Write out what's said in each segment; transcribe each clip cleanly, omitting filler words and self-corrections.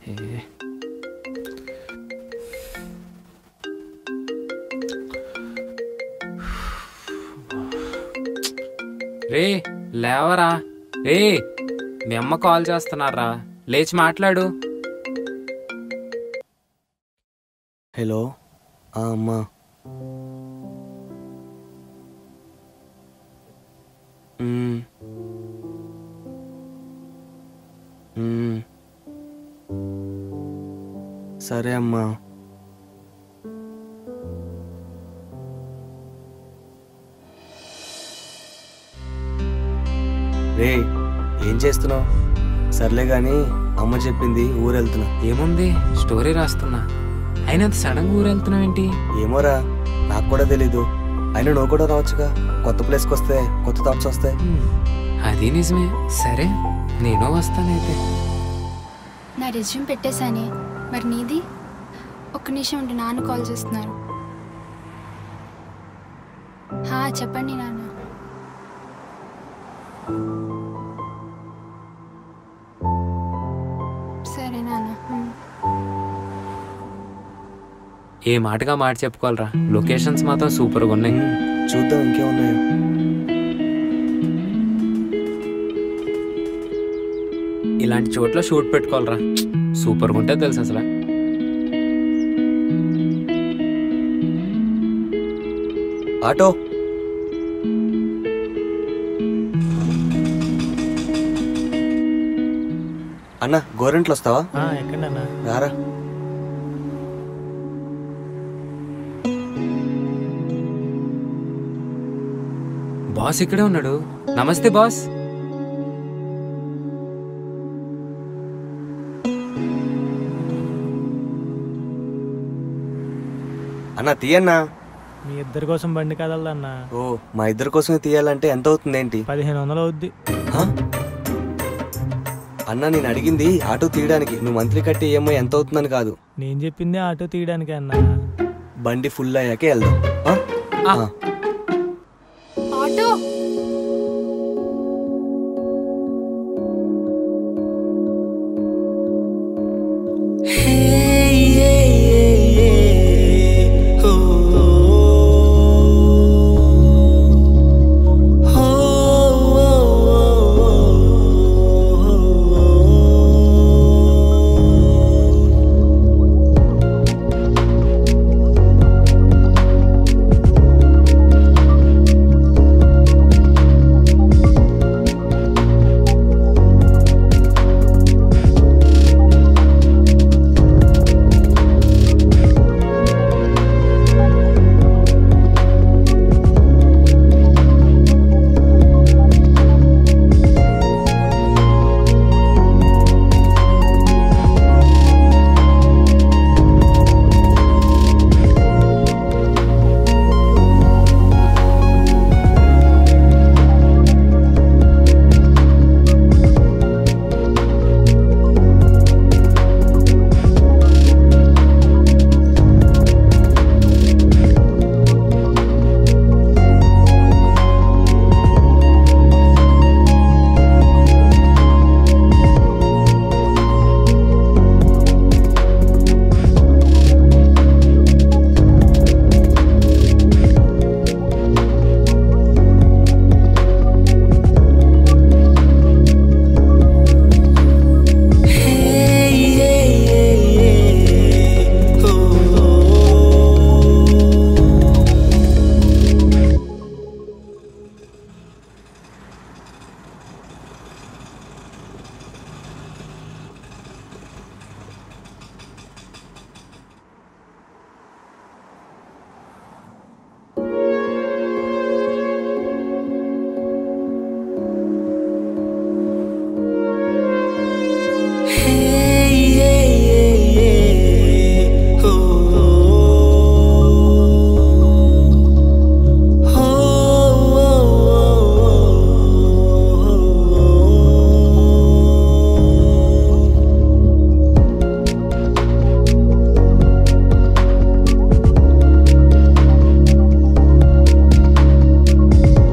రే లేవరా రే, మీ అమ్మ కాల్ చేస్తున్నారా, లేచి మాట్లాడు. హలో అమ్మా. సరే అమ్మా. రే ఏం చేస్తున్నావు? సర్లే గాని అమ్మ చెప్పింది ఊరెళ్తున్నా. ఏముంది, స్టోరీ రాస్తున్నా. అయినా సడన్ గా ఊరెళ్తున్నావేంటి? ఏమోరా, నాకు కూడా తెలీదు. అయినా నువ్వు కూడా రావచ్చుగా, కొత్త ప్లేస్కి వస్తే కొత్త థాట్స్ వస్తాయి. అది నిజమే. సరే నేను వస్తానైతే. నా రెజ్యూమ్ పెట్టేశానే, మరి నీది? ఒక్క నిమిషం ఉంటే నాన్న కాల్ చేస్తున్నారు. చెప్పండి నాన్న. సరే నాన్న. ఏ మాటగా మాట చెప్పుకోవాలరా, లొకేషన్స్ మాత్రం సూపర్గా ఉన్నాయి. చూద్దాం ఇంకేమున్నాయో. ఇలాంటి చోట్ల షూట్ పెట్టుకోవాలరా, సూపర్గా ఉంటుంది తెలుసు అసలు. ఆటో అన్న, గోరెంట్లు వస్తావా? ఎక్కడన్నా రారా. బాస్ ఇక్కడే ఉన్నాడు. నమస్తే బాస్. అన్న తీయన్నా. మీ ఇద్దరి కోసం బండి కదలదన్నా. ఓ, మా ఇద్దరి కోసమే తీయాలంటే ఎంత అవుతుంది ఏంటి? 1500 అవుద్ది. అన్న నేను అడిగింది ఆటో తీయడానికి, నువ్వు మంత్లీ కట్టి ఈఎంఐ ఎంత అవుతుందని కాదు. నేను చెప్పింది ఆటో తీయడానికి అన్నా. బండి ఫుల్ అయ్యాకే వెళ్దాం. ఆటో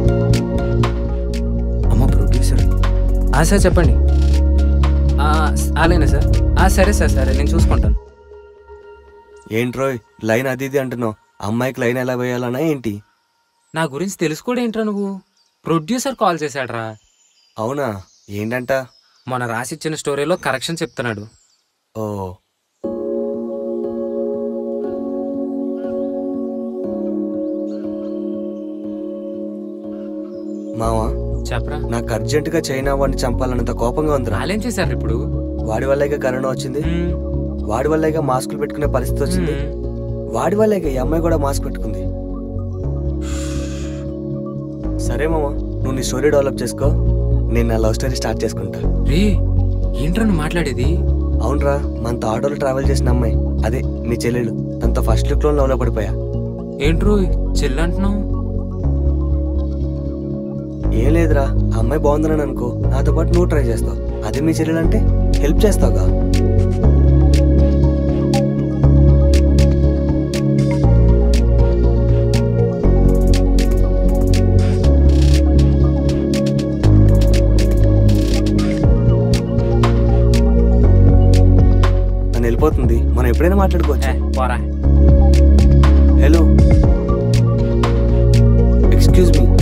సార్ చెప్పండి. అలానే సార్. సరే సార్, సరే నేను చూసుకుంటాను. ఏంట్రోయ్ లైన్ అది ఇది అంటున్నావు? అమ్మాయికి లైన్ ఎలా వేయాలన్నా ఏంటి? నా గురించి తెలుసుకోవడం ఏంట్రా నువ్వు? ప్రొడ్యూసర్ కాల్ చేశాడ్రా. అవునా? ఏంటంట? మొన్న రాసిచ్చిన స్టోరీలో కరెక్షన్ చెప్తున్నాడు. ఓ మావా, చెప్పరా. నాకు అర్జెంటుగా చైనా వాడిని చంపాలన్నంత కోపంగా ఉందిరా. వాళ్ళేం చేశారు ఇప్పుడు? వాడి వల్లేగా కరోనా వచ్చింది, వాడి వల్లేగా మాస్కులు పెట్టుకునే పరిస్థితి వచ్చింది, వాడి వల్లేగా ఈ అమ్మాయి కూడా మాస్క్ పెట్టుకుంది. సరే మామ, నువ్వు నీ స్టోరీ డెవలప్ చేసుకో, నేను నా లవ్ స్టోరీ స్టార్ట్ చేసుకుంటా. రే ఏంట్రా నువ్వు మాట్లాడేది? అవునరా, మనతో ఆటోలో ట్రావెల్ చేసిన అమ్మాయి, అదే నీ చెల్లెలు. తనతో ఫస్ట్ లుక్ లో లవ్లో పడిపోయా. ఏంట్రో చెల్లంటున్నావు? ఏం లేదురా, ఆ అమ్మాయి బాగుందని అనుకో, నాతో పాటు నువ్వు ట్రై చేస్తావు. అదే మీ చెల్లెలంటే హెల్ప్ చేస్తావుగా. నన్ను వెళ్ళిపోతుంది, మనం ఎప్పుడైనా మాట్లాడుకోవచ్చు. పోరా. Hello, excuse me.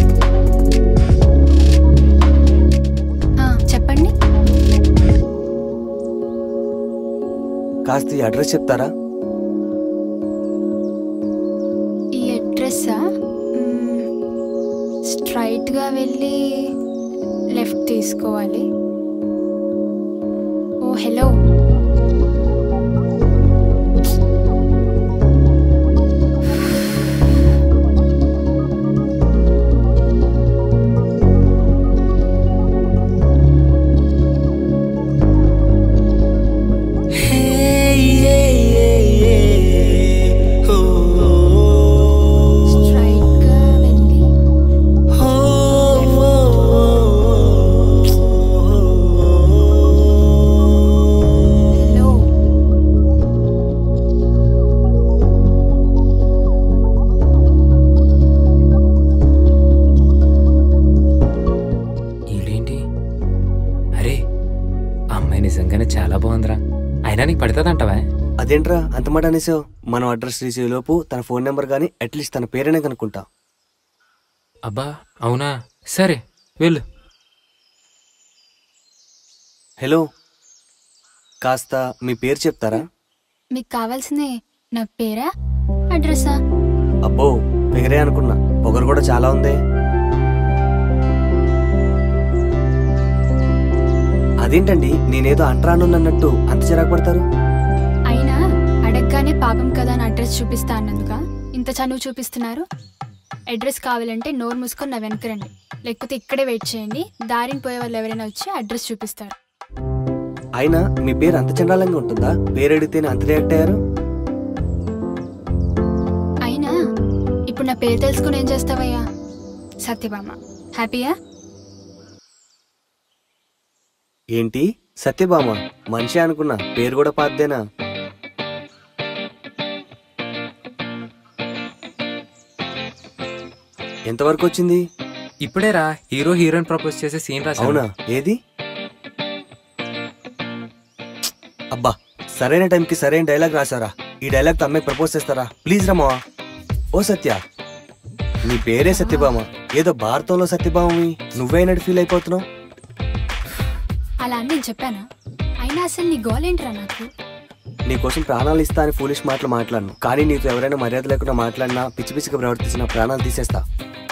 చెప్పండి. కాస్త ఈ అడ్రస్ చెప్తారా? ఈ అడ్రస్సా? స్ట్రైట్గా వెళ్ళి లెఫ్ట్ తీసుకోవాలి. ఓ హలో, నిజంగానే చాలా బాగుందిరా. అయినా నీకు పడుతుందంటవా? అదేంట్రా అంత మాట అనేసావు? మనం అడ్రస్ రీచ్ లోపు తన ఫోన్ నెంబర్ కానీ అట్లీస్ట్ తన పేరేనే కనుక్కుంటా. అబ్బా అవునా, సరే వెళ్ళు. హలో, కాస్త మీ పేరు చెప్తారా? మీకు కావాల్సిందే నా పేరా అడ్రస్సా? అబ్బో పేరే అనుకున్నా, పొగరు కూడా చాలా ఉంది. అదేంటండి, నేనేదో అంటరానున్నట్టు అంత చిరాకు పడతారు? అయినా అడగగానే పాపం కదా అని అడ్రస్ చూపిస్తా అన్నందుక ఇంత చనువు చూపిస్తున్నారు. అడ్రస్ కావాలంటే నోరు మూసుకొని నా వెనక రండి, లేకపోతే ఇక్కడే వెయిట్ చేయండి. దారిని పోయే వాళ్ళు ఎవరైనా వచ్చి అడ్రస్ చూపిస్తారు. అయినా మీ పేరు అంత చండాలంగా ఉంటుందా? పేరు అడిగితేనే అంత రియాక్ట్ అయ్యారు. అయినా ఇప్పుడు నా పేరు తెలుసుకుని ఏం చేస్తావయ్యా? సత్యభామ. హ్యాపీయా? ఏంటి సత్యభామ? మనిషి అనుకున్నా, పేరు కూడా పాతదేనా? ఎంతవరకు వచ్చింది? ఇప్పుడేరా హీరో హీరోయిన్ ప్రపోజ్ చేసే సీన్ రాసా. అవునా, ఏది? అబ్బా సరైన టైంకి సరైన డైలాగ్ రాసారా? ఈ డైలాగ్ తో అమ్మాయికి ప్రపోజ్ చేస్తారా? ప్లీజ్ రమ్మా. ఓ సత్య, నీ పేరే సత్యభామ, ఏదో భారతంలో సత్యభామవి నువ్వేనట్టు ఫీల్ అయిపోతున్నావు. అలా అని నేను చెప్పానా? అయినా అసలు నీ గోల్ ఏంట్రా? నాకు నీకోసం ప్రాణాలు ఇస్తా అని ఫూలిష్ మాటలు మాట్లాడను, కానీ నీతో ఎవరైనా మర్యాద లేకుండా మాట్లాడినా, పిచ్చి పిచ్చిగా ప్రవర్తించిన ప్రాణాలు తీసేస్తా.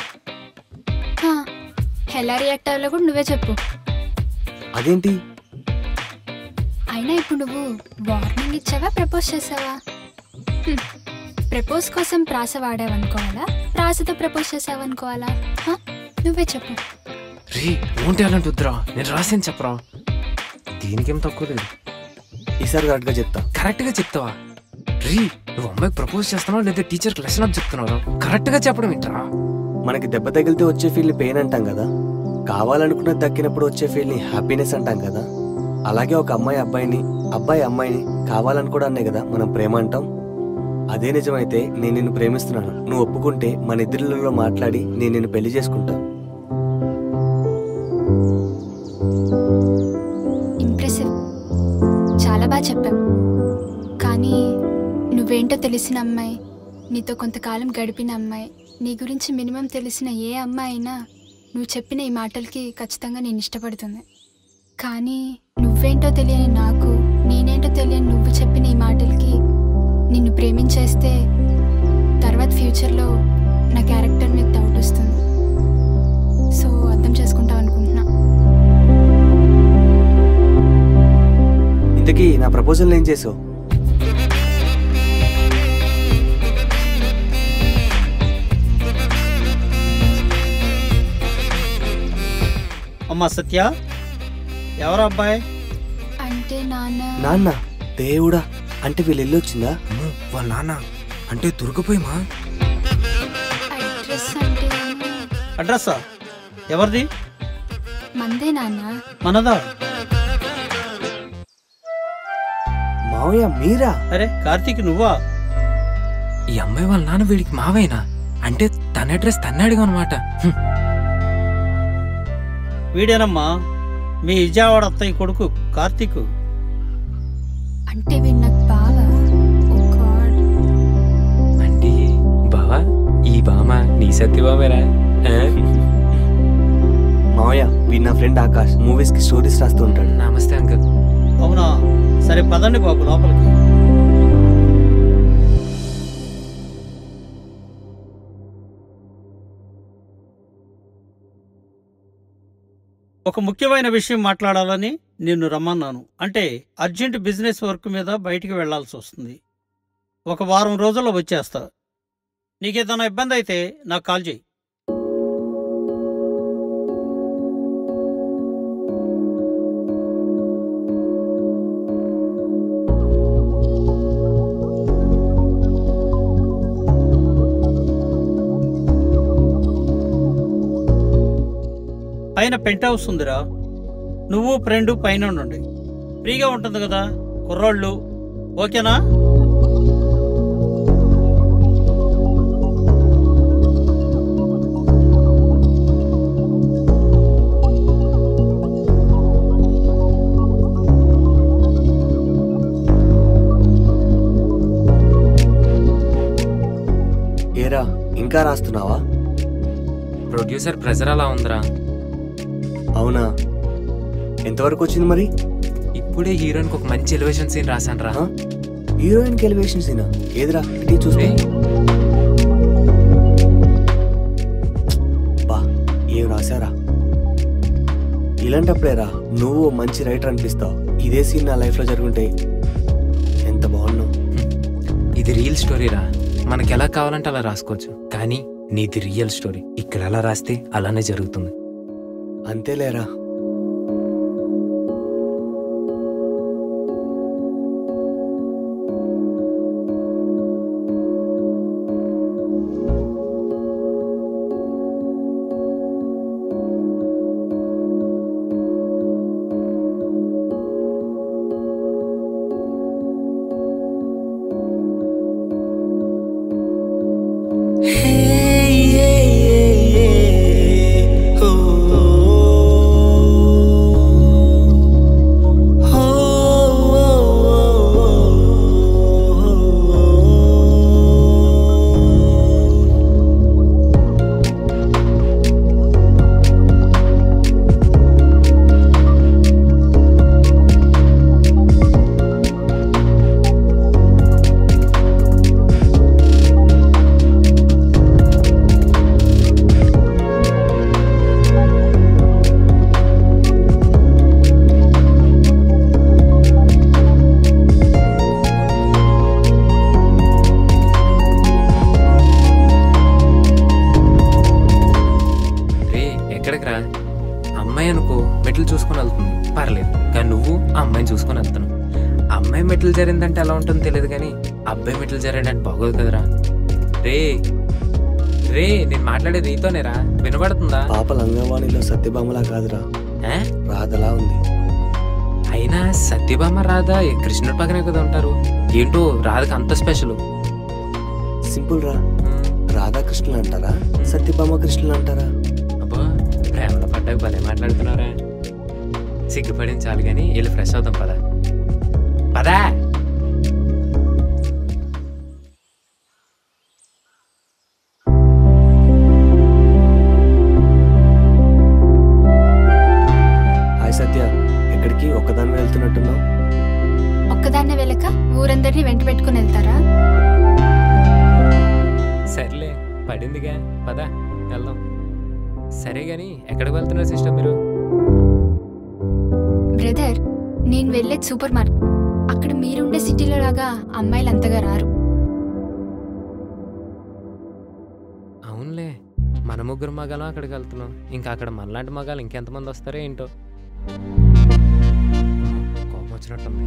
ఎలా రియాక్ట్ అవ్వాలో కూడా నువ్వే చెప్పు. అదేంటి? అయినా ఇప్పుడు నువ్వు వార్నింగ్ ఇచ్చావా, ప్రపోజ్ చేసావా? ప్రపోజ్ కోసం ప్రాస వాడావనుకోవాలా, ప్రాసతో ప్రపోజ్ చేసావనుకోవాలా? నువ్వే చెప్పు. రీ ఏంటి అలాంటి వద్దురా, నేను రాసేని చెప్పరా. దీనికేం తక్కువ లేదు. ఈసారి కరెక్ట్గా చెప్తా. కరెక్ట్గా చెప్తావా? రీ నువ్వు అమ్మాయికి ప్రపోజ్ చేస్తున్నావు లేదా టీచర్కి లెసన్ అప్ చెప్తున్నావు? కరెక్ట్గా చెప్పడం ఏంట్రా? మనకి దెబ్బ తగిలితే వచ్చే ఫీల్ని పెయిన్ అంటాం కదా, కావాలనుకున్నది దక్కినప్పుడు వచ్చే ఫీల్ని హ్యాపీనెస్ అంటాం కదా. అలాగే ఒక అమ్మాయి అబ్బాయిని, అబ్బాయి అమ్మాయిని కావాలనుకోవడాన్నే కదా మనం ప్రేమ అంటాం. అదే నిజమైతే నేను నిన్ను ప్రేమిస్తున్నాను, నువ్వు ఒప్పుకుంటే మన ఇద్దరిలో మాట్లాడి నేను నిన్ను పెళ్లి చేసుకుంటా. ఇంప్రెసివ్. బాగా చెప్పావు. కానీ నువ్వేంటో తెలిసిన అమ్మాయి, నీతో కొంతకాలం గడిపిన అమ్మాయి, నీ గురించి మినిమం తెలిసిన ఏ అమ్మాయి అయినా నువ్వు చెప్పిన ఈ మాటలకి ఖచ్చితంగా నేను ఇష్టపడుతుంది. కానీ నువ్వేంటో తెలియని నాకు, నేనేంటో తెలియని నువ్వు చెప్పిన ఈ మాటలకి నిన్ను ప్రేమించేస్తే తర్వాత ఫ్యూచర్లో నా క్యారెక్టర్ మీద డౌట్ వస్తుంది. సో అర్థం చేసుకుంటావు అనుకుంటున్నా. ఇంతకీ నా ప్రపోజల్ ఏం చేసావు? అమ్మా సత్య, ఎవరు అబ్బాయి? అంటే నాన్న దేవుడా, అంటే వీళ్ళు వెళ్ళొచ్చిందా? వాళ్ళ నాన్న అంటే దొరికిపోయిమా. అడ్రస్ అంటే అడ్రస్సా? ఎవరిది? మందే నాన్న. మనదా? మావయ్య మీరా? అరే కార్తీక్ నువ్వా? ఈ అమ్మాయి వాళ్ళ నాన్న వీడికి మావేనా? అంటే తన అడ్రస్ తన్నాడుగా అనమాట. వీడేనమ్మా మీ విజయవాడ అత్తయ్య కొడుకు కార్తీక్. అంటే వీడు నాకు బావా? Oh god. అంటే బావా, ఈ బామ నీ సత్యబామేరా? మావయ్య వీడు నా ఫ్రెండ్ ఆకాష్, మూవీస్ కి స్టోరీస్ రాస్తూ ఉంటాడు. నమస్తే అంకుల్. అవునా, సరే పదండి బాబు లోపలికి. ఒక ముఖ్యమైన విషయం మాట్లాడాలని నిన్ను రమ్మన్నాను. అంటే అర్జెంట్ బిజినెస్ వర్క్ మీద బయటికి వెళ్లాల్సి వస్తుంది. ఒక వారం రోజుల్లో వచ్చేస్తా. నీకేదైనా ఇబ్బంది అయితే నాకు కాల్ చేయి. పైన పెంట్ హౌస్ ఉందిరా, నువ్వు ఫ్రెండ్ పైన ఉండండి. ఫ్రీగా ఉంటుంది కదా కుర్రోళ్ళు, ఓకేనా? ఏరా ఇంకా రాస్తున్నావా? ప్రొడ్యూసర్ ప్రెజర్ అలా ఉందిరా. అవునా, ఎంతవరకు వచ్చింది మరి? ఇప్పుడే హీరోయిన్కి ఒక మంచి ఎలివేషన్ సీన్ రాశాను రా. హీరోయిన్ కి ఎలివేషన్ సీనా? ఏదిరా ఇటీ చూస్తే. బా ఏం రాశారా? ఇలాంటప్పుడేరా నువ్వు మంచి రైటర్ అనిపిస్తావు. ఇదే సీన్ నా లైఫ్ లో జరుగుంటే ఎంత బాగున్నావు. ఇది రియల్ స్టోరీ రా, మనకి ఎలా కావాలంటే అలా రాసుకోవచ్చు. కానీ నీది రియల్ స్టోరీ, ఇక్కడ ఎలా రాస్తే అలానే జరుగుతుంది. అంతేలేరా. అమ్మాయి అనుకో మెట్లు చూసుకొని వెళ్తుంది, పర్లేదు. కానీ నువ్వు ఆ అమ్మాయిని చూసుకొని వెళ్తున్నావు. అమ్మాయి మెట్లు జరిగిందంటే ఎలా ఉంటుందో తెలియదు, కానీ అబ్బాయి మెట్లు జరిగిందంటే బాగోదు కదరా. రే రే నేను మాట్లాడేది నీతోనేరా, వినబడుతుందా? పాప లంగవాణిలో సత్యభామలా కాదురా, రాధలా ఉంది. అయినా సత్యభామ రాధ కృష్ణుడి పక్కనే కదా ఉంటారు, ఏంటో రాధకి అంత స్పెషల్. సింపుల్ రా, రాధాకృష్ణులు అంటారా సత్యభామ కృష్ణులు అంటారా? అబ్బా ప్రేమలో పడ్డాక భలే మాట్లాడుతున్నారా. సిగ్గుపడింది చాలు కానీ వెళ్ళి ఫ్రెష్ అవుతాం పద పద. పదా. హాయ్ సత్య, ఎక్కడికి ఒక్కదాన్ని వెళ్తున్నట్టున్నావు? ఒక్కదాన్నే వెళ్ళక ఊరందరినీ వెంట పెట్టుకుని వెళ్తారా? సర్లే పడిందిగా, పదా వెళ్దాం. సరే గాని ఎక్కడికి వెళ్తున్నారు సిస్టర్ మీరు? బ్రదర్, నేను వెళ్ళేది సూపర్ మార్కెట్. అక్కడ మీరుండే సిటీలో లాగా అమ్మాయిలు అంతగా రారు. అవునులే, మన ముగ్గురు మగాలం అక్కడికి వెళ్తున్నాం. ఇంకా అక్కడ మనలాంటి మగాలు ఇంకెంతమంది వస్తారో ఏంటో. కోపం వచ్చినట్టుంది.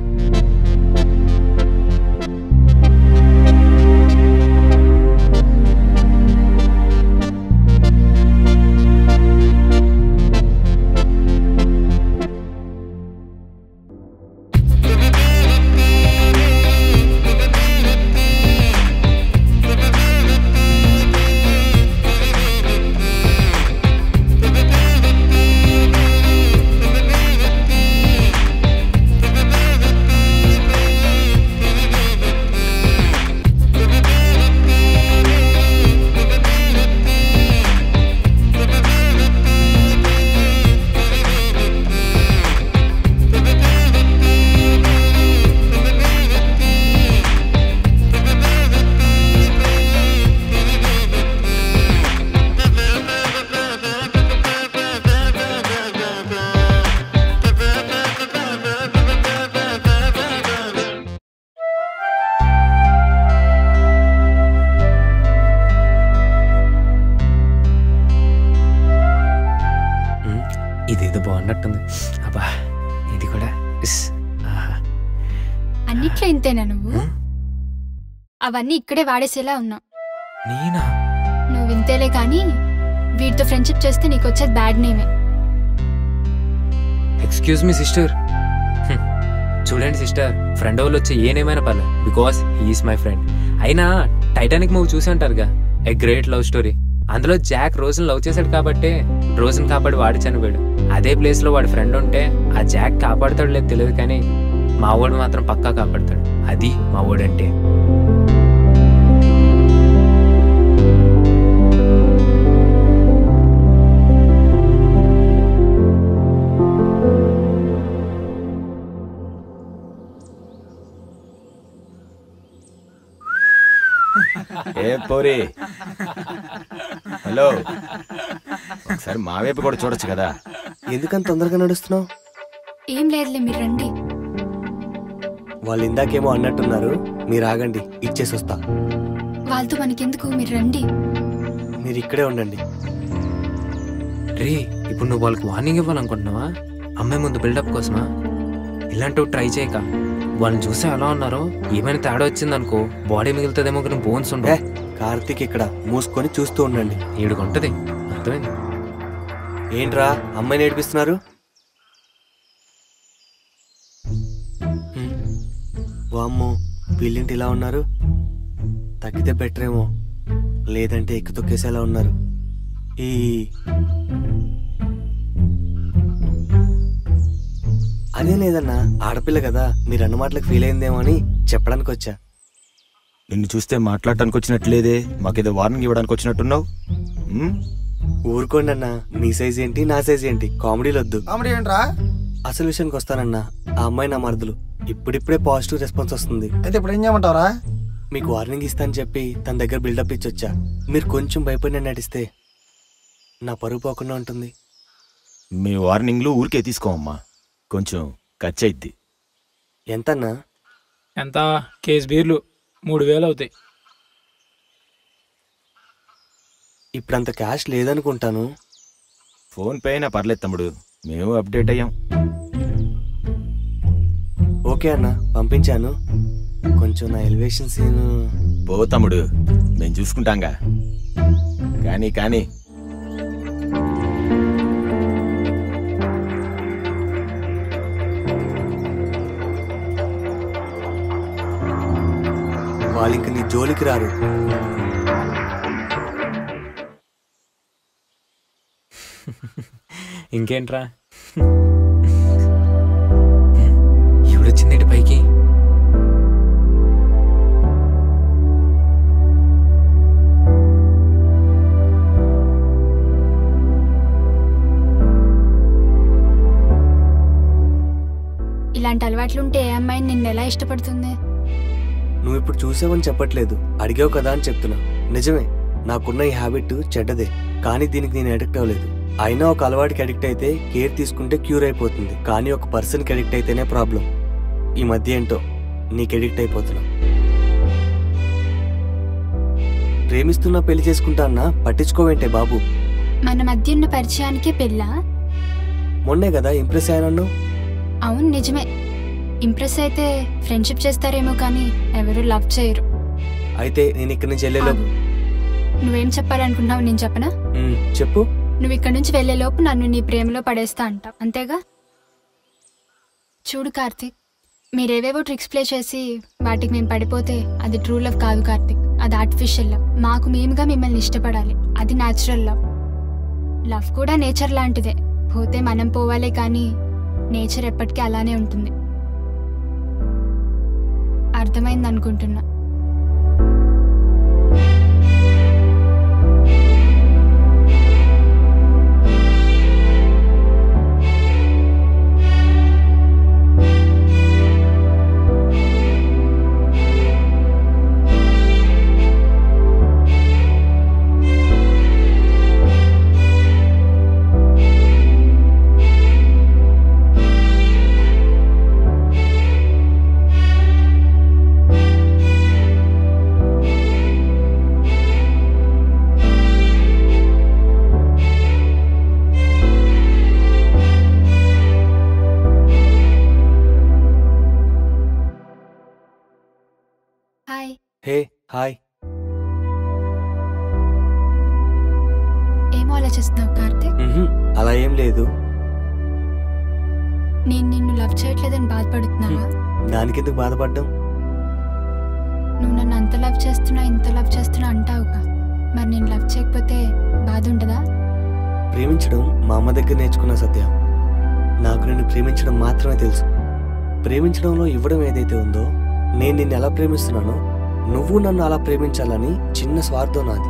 ఇదేదో బాగున్నట్టుంది. అబ్బా ఇది కూడా ఇస్. ఆహా. అన్నిట్లో ఇంతేనా నువ్వు? అవన్నీ ఇక్కడే వాడేసేలా ఉన్నావు. నేనా? నువ్వు ఇంతేలే కానీ వీటితో ఫ్రెండ్షిప్ చేస్తే నీకు వచ్చేది బ్యాడ్ నేమే. Excuse me sister. చూడండి సిస్టర్, ఫ్రెండ్ వాళ్ళు వచ్చి ఏనేమైనా పర్లేదు, బికాస్ హీఈస్ మై ఫ్రెండ్. అయినా టైటానిక్ మూవీ చూసి అంటారుగా, ఎ గ్రేట్ లవ్ స్టోరీ. అందులో జాక్ రోజును లవ్ చేశాడు కాబట్టి రోజును కాపాడి వాడి చనిపోయాడు. అదే ప్లేస్లో వాడి ఫ్రెండ్ ఉంటే ఆ జాక్ కాపాడుతాడు లేదు తెలియదు కానీ మా వాడు మాత్రం పక్కా కాపాడుతాడు. అది మా వాడంటే. ఏ పోరి, హలో, ఒకసారి మా వైపు కూడా చూడొచ్చు కదా. ఎందుకని తొందరగా నడుస్తున్నావు? ఏం లేదులే, మీరు రండి. వాళ్ళు ఇందాకేమో అన్నట్టున్నారు, మీరు ఆగండి, ఇచ్చేసి వస్తా. వాళ్ళతో మనకెందుకు, మీరు రండి. మీరు ఇక్కడే ఉండండి. రే, ఇప్పుడు నువ్వు వాళ్ళకి వార్నింగ్ ఇవ్వాలనుకుంటున్నావా? అమ్మాయి ముందు బిల్డప్ కోసమా? ఇలాంటివి ట్రై చేయక. వాళ్ళని చూస్తే ఎలా ఉన్నారో, ఏమైనా తేడా వచ్చిందనుకో బాడీ మిగులుతుందేమో కానీ బోన్స్ ఉండే. కార్తీక్ ఇక్కడ, మూసుకొని చూస్తూ ఉండండి. ఏడుగుంటది, అర్థమైంది. ఏంట్రా అమ్మాయిని ఏడిపిస్తున్నారు? వామ్మో, వీళ్ళేంటి ఇలా ఉన్నారు? తగ్గితే బెటర్ ఏమో, లేదంటే ఎక్కు తొక్కేసేలా ఉన్నారు. ఈ అదే లేదన్నా, ఆడపిల్ల కదా, మీరు అన్న మాటలకు ఫీల్ అయిందేమో అని చెప్పడానికి వచ్చా. నిన్ను చూస్తే మాట్లాడటానికి వచ్చినట్లేదే, మాకేదో వార్నింగ్ ఇవ్వడానికి వచ్చినట్టున్నావు. ఊరుకోండి అన్నా, మీ సైజ్ ఏంటి నా సైజ్ ఏంటి, కామెడీలు వద్దు. కామెడీ ఏంట్రా? అసలు విషయానికి వస్తానన్నా, ఆ అమ్మాయి నా మరదలు. ఇప్పుడిప్పుడే పాజిటివ్ రెస్పాన్స్ వస్తుంది. అయితే ఇప్పుడు ఏం చేయమంటావరా? మీకు వార్నింగ్ ఇస్తానని చెప్పి తన దగ్గర బిల్డప్ ఇచ్చొచ్చా. మీరు కొంచెం భయపడి నటిస్తే నా పరువు పోకుండా ఉంటుంది. మీ వార్నింగ్లు ఊరికే తీసుకోమమ్మా, కొంచెం ఖర్చు అయిద్ది. ఎంతన్నా? ఎంత? కేసు బీర్లు 3000 అవుతాయి. ఇప్పుడంత క్యాష్ లేదనుకుంటాను. ఫోన్ పే అయినా పర్లేదు తమ్ముడు, మేము అప్డేట్ అయ్యాం. ఓకే అన్న, పంపించాను. కొంచెం నా ఎలివేషన్ సీన్. పో తమ్ముడు, మేము చూసుకుంటాంగా. కానీ కానీ వాళ్ళు ఇంక నీ జోలికి రారు. ఇంకేంట్రా? ఎవడొచ్చిందేంటి పైకి? ఇలాంటి అలవాట్లుంటే ఏ అమ్మాయిని నిన్ను ఎలా ఇష్టపడుతుంది? నువ్వు ఇప్పుడు చూసావని చెప్పట్లేదు, అడిగావు కదా అని చెప్తున్నా. నిజమే, నాకున్న ఈ హ్యాబిట్ చెడ్డదే, కానీ దీనికి నేను అడిక్ట్ అవ్వలేదు. అయినా ఒక అలవాటుకి అడిక్ట్ అయితే కేర్ తీసుకుంటే క్యూర్ అయిపోతుంది, కానీ ఒక పర్సన్కి అడిక్ట్ అయితేనే ప్రాబ్లం. ఈ మధ్య ఏంటో నీకు అడిక్ట్ అయిపోతున్నా. ప్రేమిస్తున్నా పెళ్లి చేసుకుంటా అన్నా పట్టించుకోవేంటే బాబు? మన మధ్య ఉన్న పరిచయానికే పెళ్ళా? మొన్నే కదా ఇంప్రెస్ అయ్యానన్ను. అవును నిజమే, ఇంప్రెస్ అయితే ఫ్రెండ్షిప్ చేస్తారేమో కానీ ఎవరు లవ్ చేయరు. అయితే నేను ఇక్కడి నుంచి వెళ్ళేలోపు ఆగు. నువ్వేం చెప్పాలనుకుంటున్నావు నేను చెప్పనా? చెప్పు. నువ్వు ఇక్కడి నుంచి వెళ్లేలోపు నన్ను నీ ప్రేమలో పడేస్తా అంటావు, అంతేగా? చూడు కార్తీక్, మీరేవేవో ట్రిక్స్ ప్లే చేసి వాటికి మేము పడిపోతే అది ట్రూ లవ్ కాదు కార్తీక్, అది ఆర్టిఫిషియల్ లవ్. మాకు మేముగా మిమ్మల్ని ఇష్టపడాలి, అది న్యాచురల్ లవ్. లవ్ కూడా నేచర్ లాంటిదే, పోతే మనం పోవాలే కానీ నేచర్ ఎప్పటికీ అలానే ఉంటుంది. అర్థమైంది అనుకుంటున్నా. హాయ్. Hey hi. ఏమో ఆలోచిస్తున్నావు కార్తీక్? అలా ఏం లేదు. నేను నిన్ను లవ్ చేయట్లేదని బాధపడుతున్నావా? దానికెందుకు బాధపడ్డం? నువ్వు నన్ను అంత లవ్ చేస్తున్నా ఇంత లవ్ చేస్తున్నా అంటావుగా, మరి నేను లవ్ చేయకపోతే బాధ ఉండదా? ప్రేమించడం మా అమ్మ దగ్గర నేర్చుకున్న సత్య. నాకు నిన్ను ప్రేమించడం మాత్రమే తెలుసు. ప్రేమించడంలో ఇవ్వడం ఏదైతే ఉందో, నేను నిన్ను ఎలా ప్రేమిస్తున్నానో నువ్వు నన్ను అలా ప్రేమించాలని చిన్న స్వార్థం నాది.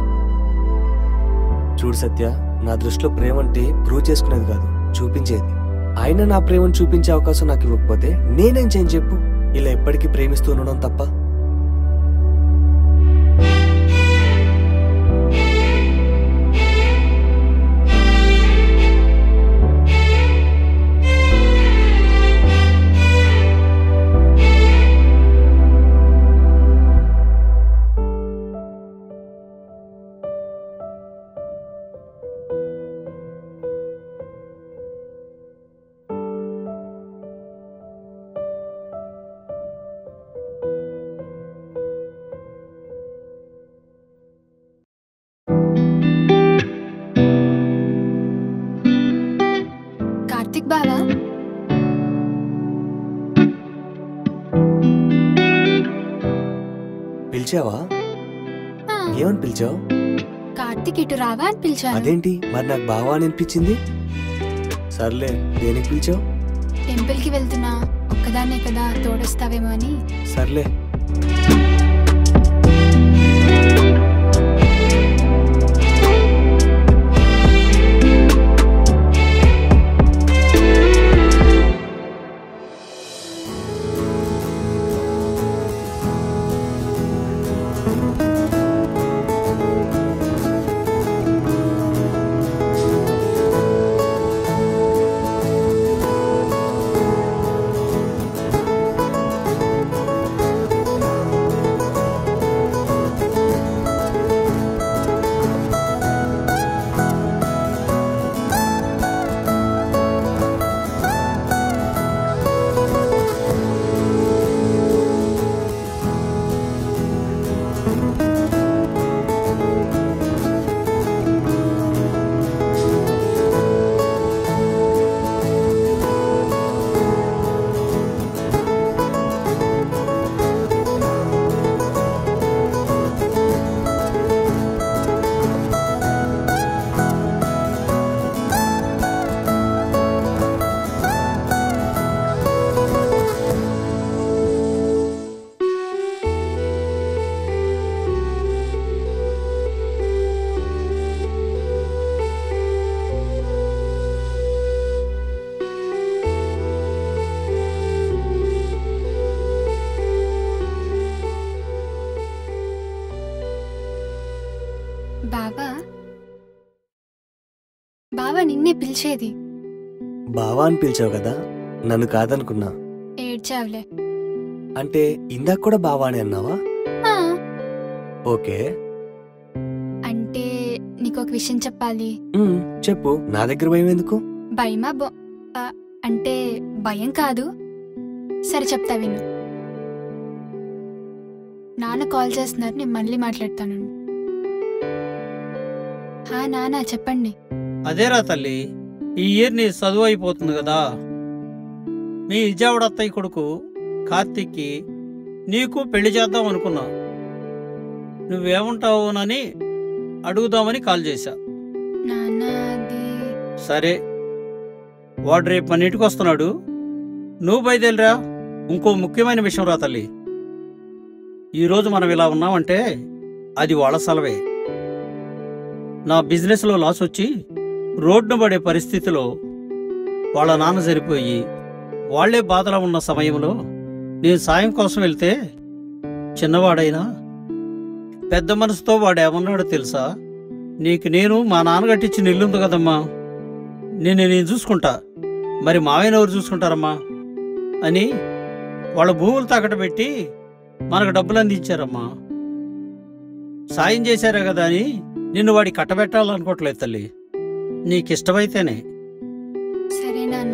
చూడు సత్య, నా దృష్టిలో ప్రేమ అంటే ప్రూవ్ చేసుకునేది కాదు, చూపించేది. అయినా నా ప్రేమను చూపించే అవకాశం నాకు ఇవ్వకపోతే నేనేం చేయను చెప్పు? ఇలా ఎప్పటికీ ప్రేమిస్తూ ఉండడం తప్ప. కార్తీక్ బావా, పిలిచావా? ఏమని పిలిచావు? కార్తీక్ ఇటు రావా అని పిలిచాను. అదేంటి మరి నాకు బావా అని అనిపించింది? సర్లే, దేనికి పిలిచావు? టెంపుల్కి వెళ్తున్నా, ఒక్కదాన్నే కదా తోడొస్తావేమో అని. సర్లే. బావా బావా నిన్నే పిలిచేది. బావా అని పిలిచావు కదా, నన్ను కాదనుకున్నా. ఏడ్చావులే. అంటే ఇందాక కూడా బావా అని అన్నావా? ఆ, ఓకే. అంటే నీకొక విషయం చెప్పాలి. చెప్పు. నా దగ్గర భయం ఎందుకు? భయమా అంటే భయం కాదు. సరే చెప్తా విను. నాన్న కాల్ చేస్తున్నారు, నేను మళ్ళీ మాట్లాడతాను. నాన్న చెప్పండి. అదేరా తల్లి, ఈ ఇయర్ నీ చదువు అయిపోతుంది కదా. మీ విజయవాడ అత్తయ్య కొడుకు కార్తీక్కి నీకు పెళ్లి చేద్దాం అనుకున్నా. నువ్వేముంటావునని అడుగుదామని కాల్ చేశా. నాన్న అది సరే, వాడు రేపు మన ఇంటికి వస్తున్నాడు, నువ్వు బయలుదేరిరా. ఇంకో ముఖ్యమైన విషయం రా తల్లి, ఈరోజు మనం ఇలా ఉన్నామంటే అది వాళ్ళ సెలవే. నా బిజినెస్లో లాస్ వచ్చి రోడ్డున పడే పరిస్థితిలో వాళ్ళ నాన్న సరిపోయి వాళ్లే బాధలో ఉన్న సమయంలో నేను సాయం కోసం వెళ్తే చిన్నవాడైనా పెద్ద మనసుతో వాడేమన్నాడో తెలుసా? నీకు నేను మా నాన్న కట్టించిన ఇల్లుంది కదమ్మా, నేను చూసుకుంటా, మరి మావయ్యని ఎవరు చూసుకుంటారమ్మా అని వాళ్ళ భూములు తాకట పెట్టి మనకు డబ్బులు అందించారమ్మా. సాయం చేశారా కదా అని నిన్ను వాడి కట్టబెట్టాలనుకోవట్లేదు తల్లి, నీకిష్టమైతేనే. సరే నాన్న.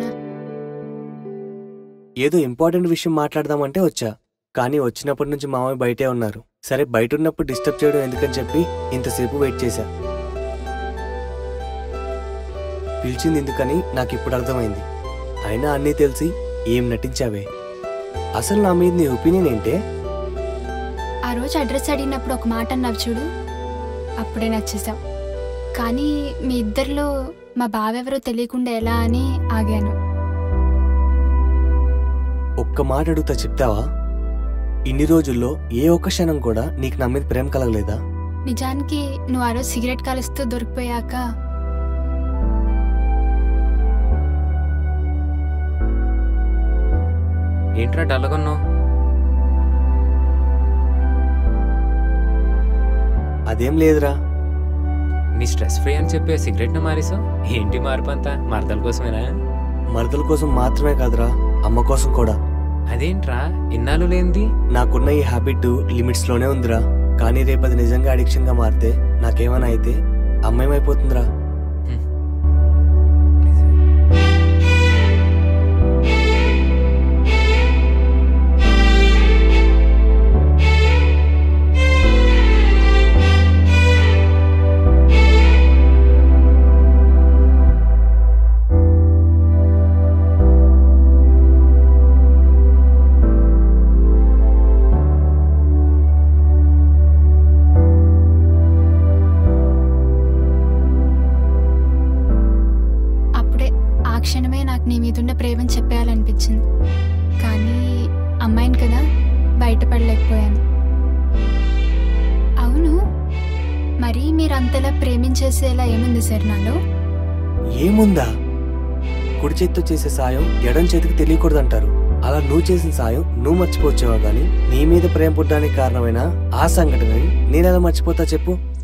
ఏదో ఇంపార్టెంట్ విషయం మాట్లాడదామంటే వచ్చా, కానీ వచ్చినప్పటి నుంచి మామయ్య బయటే ఉన్నారు. సరే, బయట ఉన్నప్పుడు డిస్టర్బ్ చేయడం ఎందుకని చెప్పి ఇంతసేపు వెయిట్ చేశా. పిలిచింది ఎందుకని నాకు ఇప్పుడు అర్థమైంది. అయినా అన్నీ తెలిసి ఏం నటించావే? అసలు నా మీద నీ ఒపీనియన్ ఏంటే? ఆ రోజు అడ్రస్ అడిగినప్పుడు ఒక మాట అన్నావు చూడు, అప్పుడే నచ్చేసావు. కానీ మీ ఇద్దరిలో మా బావెవరో తెలియకుండా ఎలా అని ఆగాను. ఒక్క మాట అడుగుతా, చెప్తావా? ఇన్ని రోజుల్లో ఏ ఒక్క క్షణం కూడా నీకు నా మీద ప్రేమ కలగలేదా? నిజానికి నువ్వు ఆ రోజు సిగరెట్ కాలుస్తూ దొరికిపోయాక ఏంట్రా డల్లగొన్నావు? అదేం లేదురా. నీ స్ట్రెస్ ఫ్రీ అని చెప్పి సిగరెట్ను మారేసావు. ఏంటి మార్పు అంతా? మరదల కోసమేనా? మరదల కోసం మాత్రమే కాదురా, అమ్మ కోసం కూడా. అదేంట్రా ఇన్నాళ్ళు లేనిది? నాకున్న ఈ హ్యాబిట్ లిమిట్స్ లోనే ఉందిరా. కానీ రేపు అది నిజంగా అడిక్షన్ గా మారితే, నాకేమైనా అయితే అమ్మేమైపోతుందిరా. క్షణమే నాకు నీ మీదున్న ప్రేమని చెప్పేయాలనిపించింది. కానీ అమ్మాయిని కదా, బయటపడలేకపోయాను. అవును, మరి మీరు అంతలా ప్రేమించేసేలా ఏముంది సార్ నాలో? ఏముందా? కుడి చేతితో చేసే సాయం ఎడం చేతికి తెలియకూడదంటారు. అలా నువ్వు చేసిన సాయం నువ్వు మర్చిపోవచ్చేవా, కానీ నీ మీద ప్రేమ పుట్టడానికి కారణమైన ఆ సంఘటనని నేనెలా మర్చిపోతా చెప్పు?